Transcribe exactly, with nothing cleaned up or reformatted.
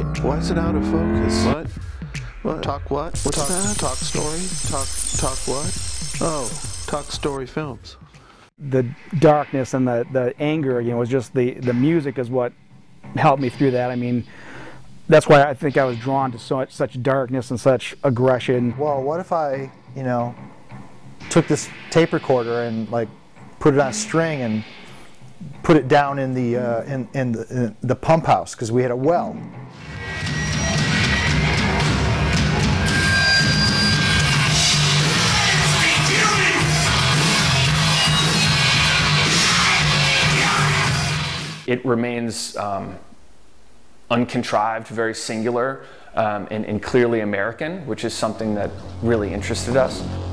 Why is it out of focus? What? What? Talk what? What's talk, that? Talk story? Talk, talk what? Oh, Talk Story Films. The darkness and the, the anger, you know, was just the, the music is what helped me through that. I mean, that's why I think I was drawn to so much, such darkness and such aggression. Well, what if I, you know, took this tape recorder and like put it on a string and put it down in the uh, in, in the, in the pump house, because we had a well. It remains um, uncontrived, very singular, um, and, and clearly American, which is something that really interested us.